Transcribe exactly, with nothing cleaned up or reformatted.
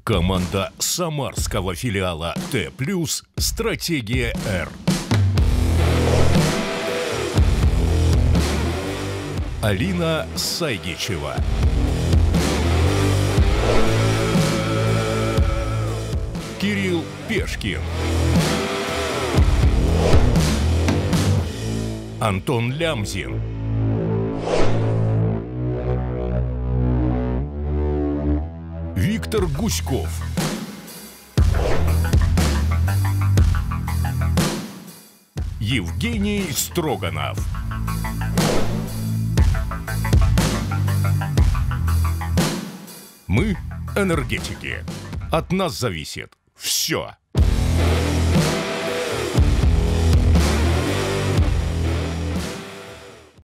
Команда самарского филиала Т+, стратегия Р. Алина Сайгичева. Кирилл Пешкин. Антон Лямзин. Виктор Гуськов. Евгений Строганов. Мы энергетики. От нас зависит все.